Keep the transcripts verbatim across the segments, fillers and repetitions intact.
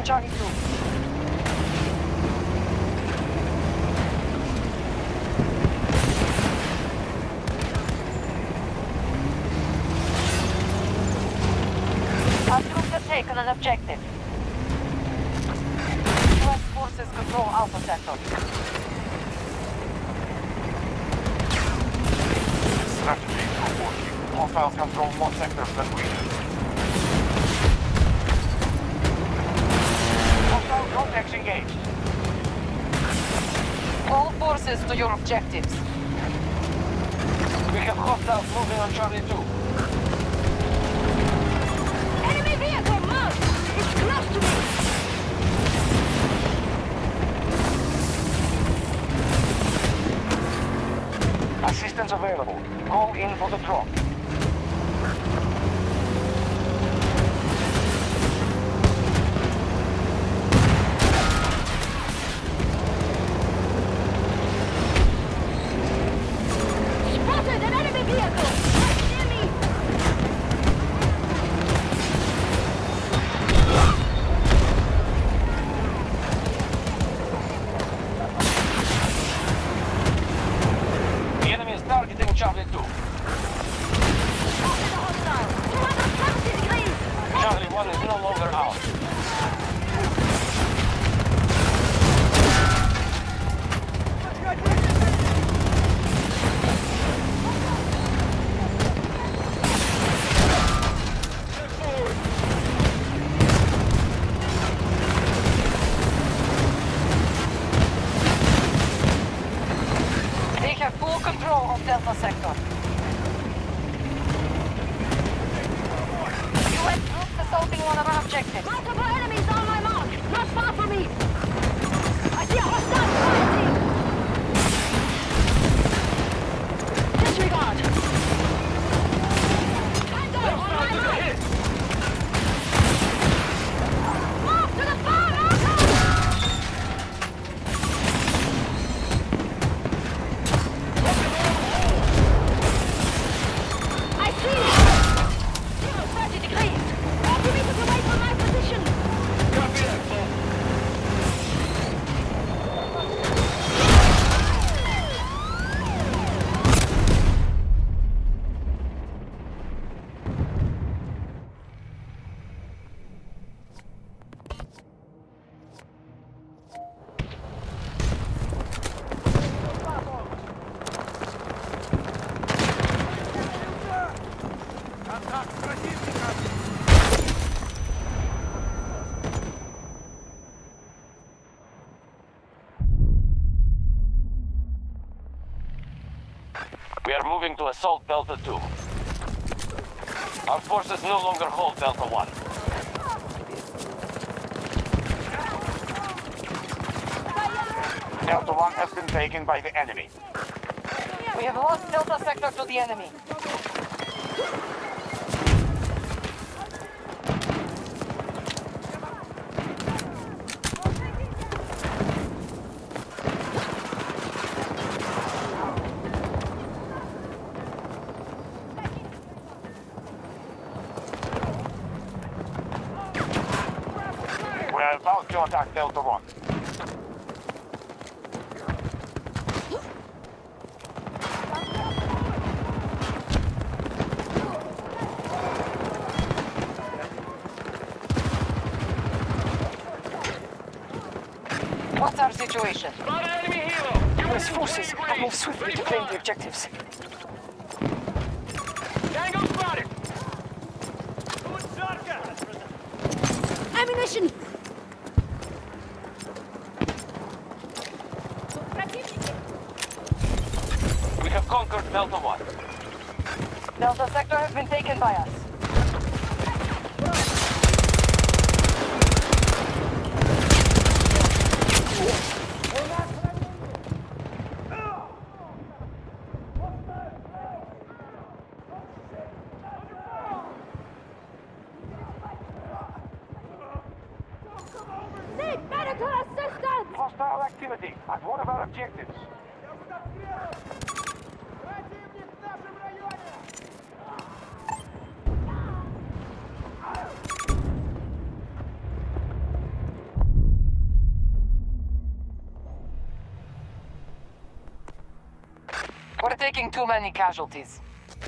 Charlie two. Our troops have taken an objective. U S forces control Alpha Sector. Strategy is not working. Hostiles control more sectors than we do. Hostile contacts engaged. All forces to your objectives. We have hostiles moving on Charlie two. Enemy vehicle marked! It's close to me! Assistance available. Call in for the drop. Spotted an enemy vehicle! Right near me! The enemy is targeting Charlie two. Spotted a hostile! two hundred seventy degrees! Charlie one is no longer out. They have full control of Delta Sector. U S troops assaulting one of our objectives. Multiple enemies on my mark! Not far from me! I see a hostile fire team! Disregard! Tango on my mark! Move to the far outpost! I see it! Zero, thirty degrees! Forty meters away from my position! Copy that, Paul. We are moving to assault Delta two. Our forces no longer hold Delta one. Delta one has been taken by the enemy. We have lost Delta Sector to the enemy. We are about to attack Delta one. What's our situation? Spot enemy helo! U S forces have moved swiftly to claim the objectives. Tango spotted! Ammunition! We have conquered Delta one. Delta Sector has been taken by us. Seek medical assistance! Hostile activity at one of our objectives. We're taking too many casualties.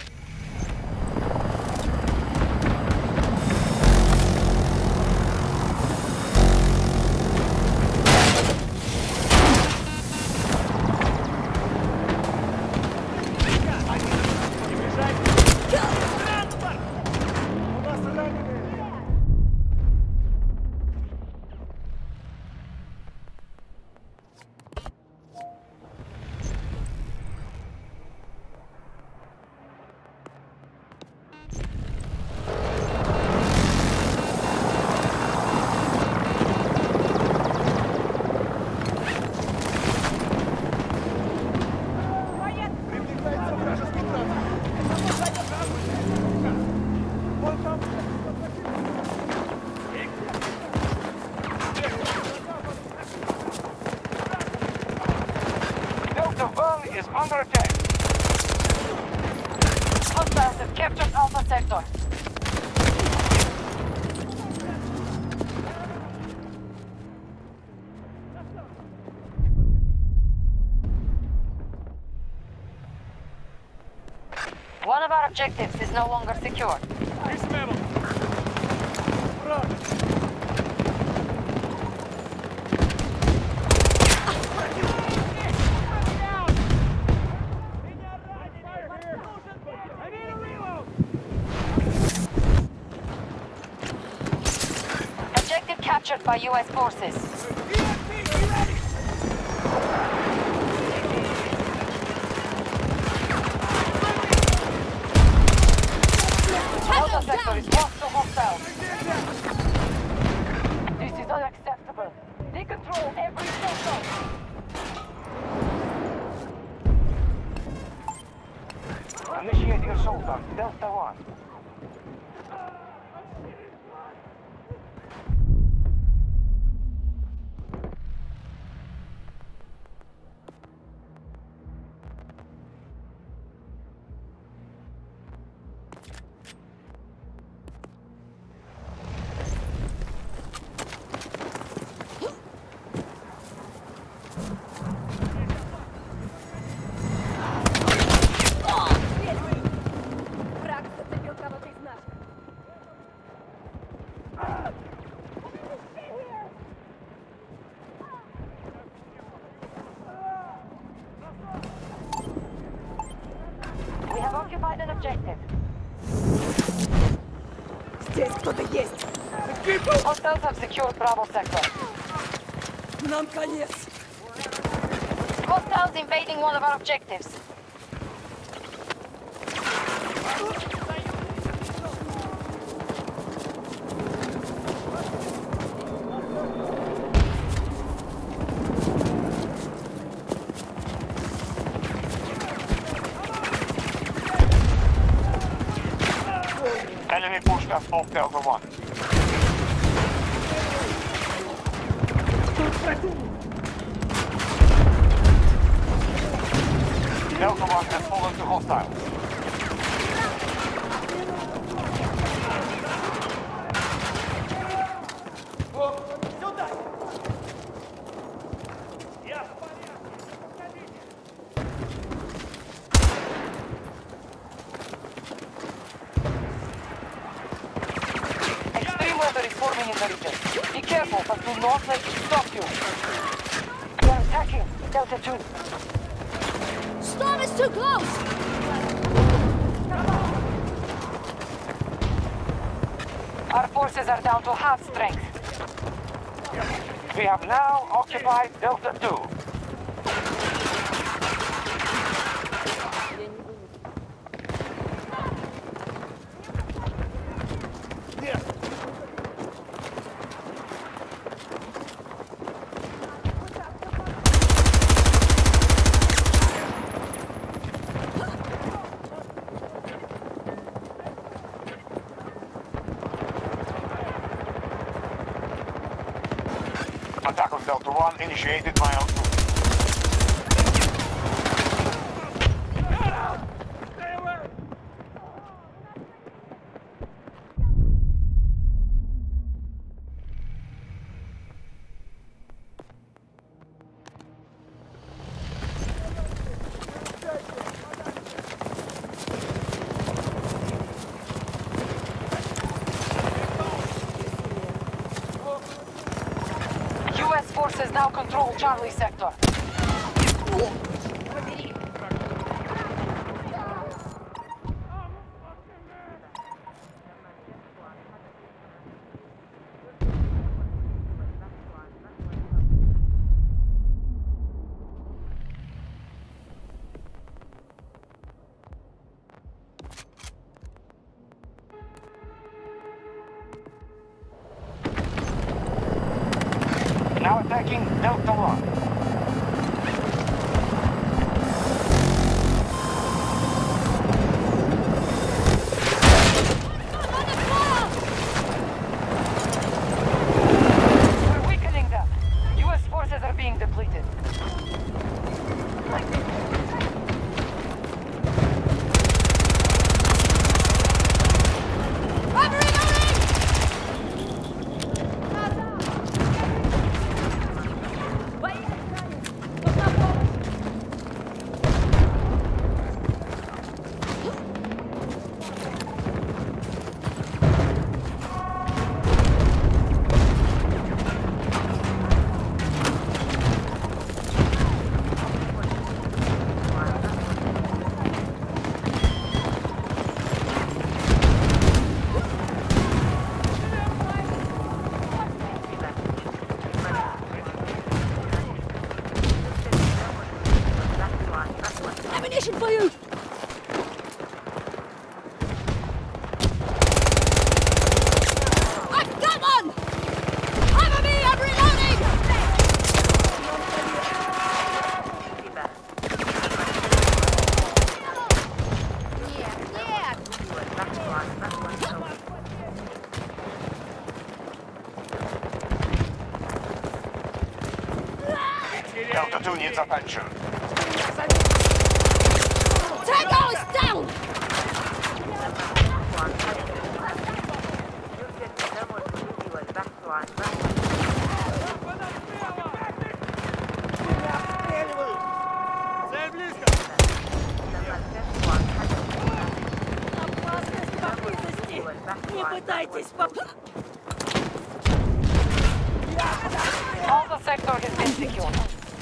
Delta One is under attack. Hostiles have captured Alpha Sector. One of our objectives is no longer secure. Objective captured by U S forces. Alpha Sector is lost to hostiles. This is unacceptable. They control every sector. Initiating assault on Delta One. We have occupied an objective. Здесь кто-то есть! Hostiles have secured Bravo Sector. Нам конец! Hostiles invading one of our objectives. Enemy pushed us off Delta One. Delta One has fallen to hostiles. Extreme weather is forming in the region. Be careful, but do not let it stop you. We are attacking Delta Two. Storm is too close! Our forces are down to half strength. We have now occupied Delta Two. Attack on Delta One initiated by our troops. now control Charlie sector. Now attacking Delta One. We're weakening them. U S forces are being depleted. I'm reloading! Ammunition for you! I've got one! Cover me! I'm reloading! Delta Two needs attention. Tango is down! Не пытайтесь поп... Alpha sector has been secured.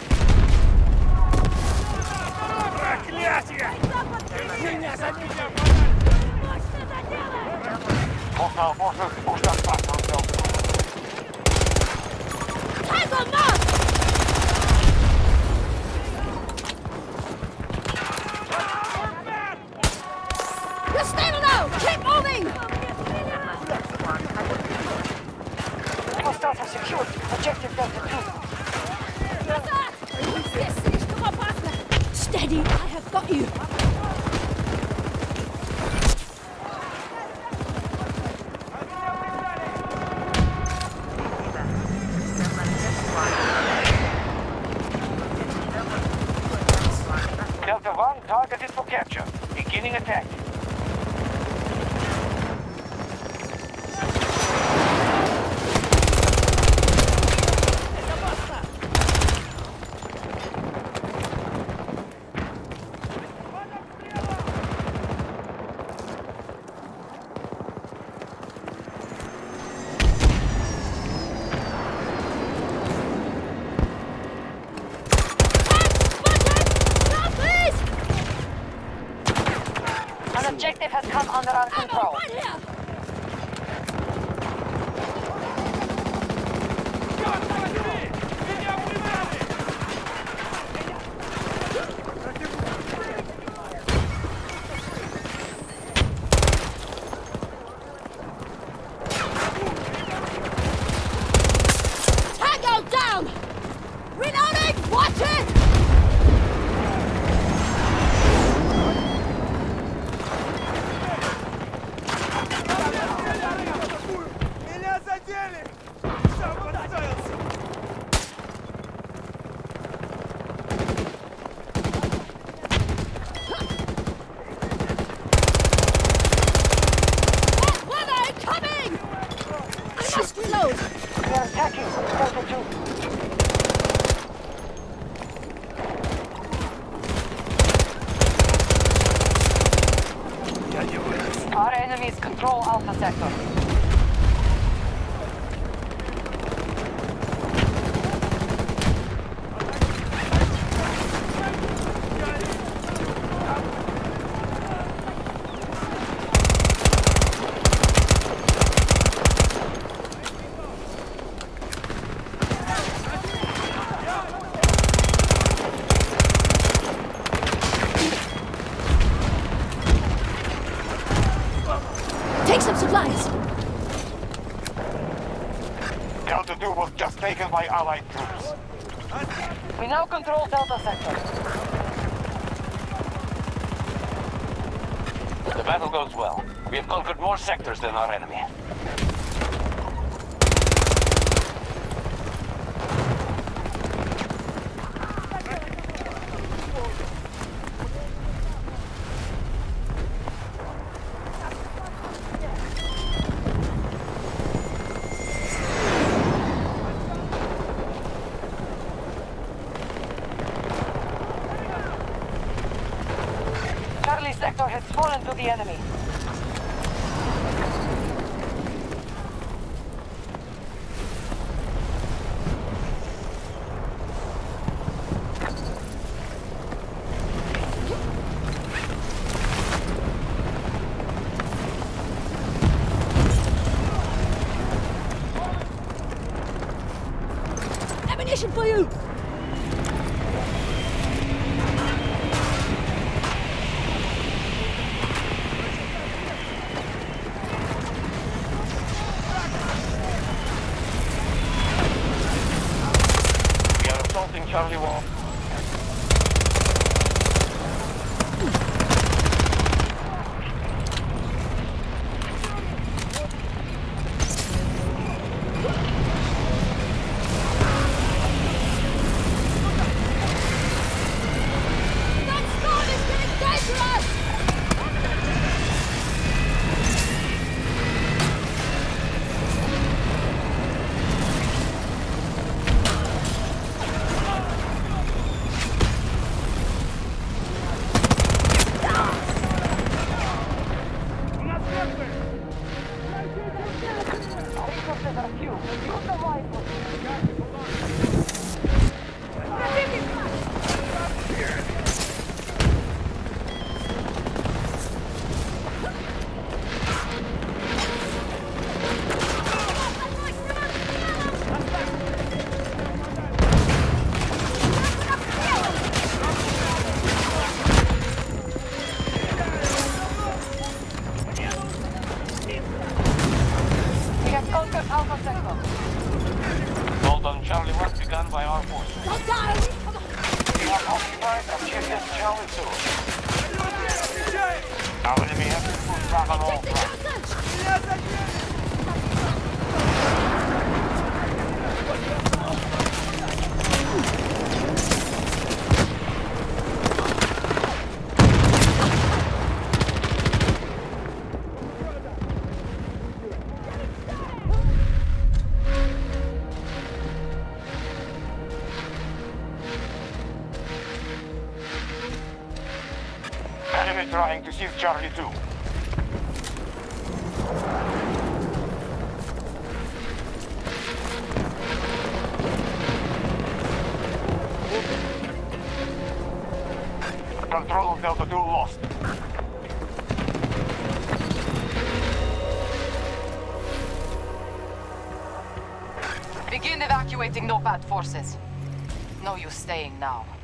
Hostile forces push us back on Delta. Tango mark! You're stable now! Keep moving! Hostiles are secured. Objective Delta Two. Здесь слишком опасно! Steady, I have got you! Delta One targeted for capture. Beginning attack. An objective has come under our control. Right here! Tango down! Reloading! Watch it! Меня задели! Сам подставился! One eye coming! I must reload! We are attacking Delta Two. Our enemies control Alpha sector. taken by Allied troops. We now control Delta Sector. The battle goes well. We have conquered more sectors than our enemy. Charlie Sector has fallen to the enemy. Ammunition for you! We are assaulting Charlie Wall. That storm is getting dangerous! Resources are few. Use the rifle. We have conquered Alpha Sector. Assault on Charlie one begun by our forces. Don't die! Come on! We have occupied objective Charlie two. Отвечай! Our enemy has been pushed back on all Take the fronts. Johnson! Меня задели! Enemy trying to seize Charlie two. Control of Delta two lost. Begin evacuating NOPAD forces. No use staying now.